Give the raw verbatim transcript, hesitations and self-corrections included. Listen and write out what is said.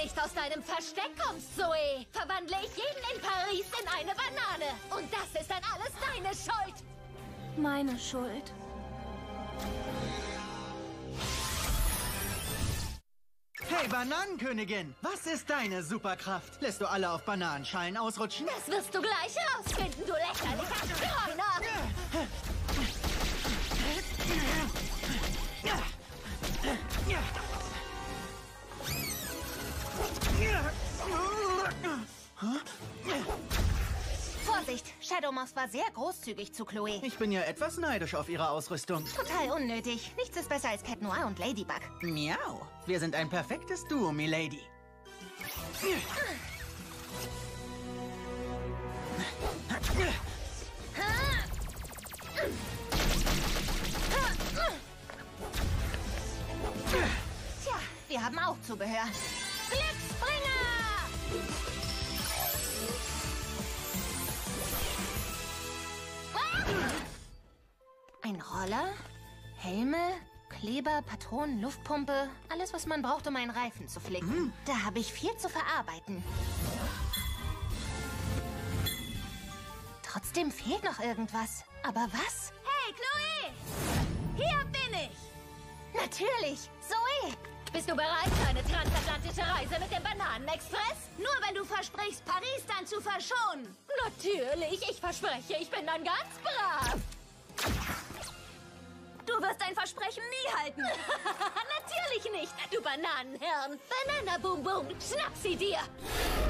nicht aus deinem Versteck kommst, Zoe, verwandle ich jeden in Paris in eine Banane. Und das ist dann alles deine Schuld. Meine Schuld. Hey, Bananenkönigin, was ist deine Superkraft? Lässt du alle auf Bananenschalen ausrutschen? Das wirst du gleich rausfinden, du lächerlicher Streuner. Vorsicht, Shadowmoth war sehr großzügig zu Chloe. Ich bin ja etwas neidisch auf ihre Ausrüstung. Total unnötig. Nichts ist besser als Cat Noir und Ladybug. Miau. Wir sind ein perfektes Duo, Milady. Tja, wir haben auch Zubehör. Glücksbringer! Ein Roller, Helme, Kleber, Patronen, Luftpumpe. Alles, was man braucht, um einen Reifen zu flicken. Mm. Da habe ich viel zu verarbeiten. Trotzdem fehlt noch irgendwas. Aber was? Hey, Chloe! Hier bin ich! Natürlich! Zoe! Bist du bereit für eine transatlantische Reise mit dem Bananenexpress? Nur wenn du versprichst, Paris dann zu verschonen. Natürlich, ich verspreche, ich bin dann ganz brav. Du wirst dein Versprechen nie halten. Natürlich nicht, du Bananenhirn. Banana Boom Boom, schnapp sie dir.